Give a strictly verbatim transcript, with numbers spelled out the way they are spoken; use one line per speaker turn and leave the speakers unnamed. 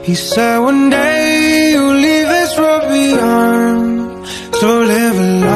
He said one day you'll leave this world behind, so live a